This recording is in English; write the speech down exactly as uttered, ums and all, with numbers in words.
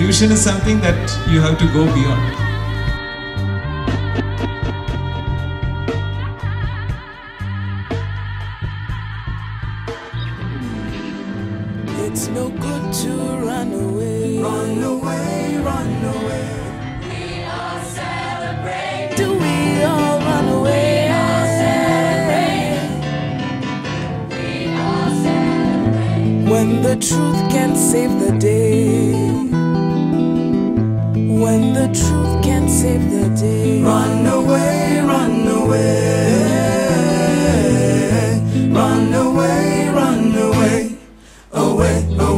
Evolution is something that you have to go beyond. It's no good to run away. Run away, run away. We all celebrate. Do we all run away? We all celebrate. We all celebrate. When the truth can save the day. When the truth can save the day. Run away, run away. Run away, run away. Away, away.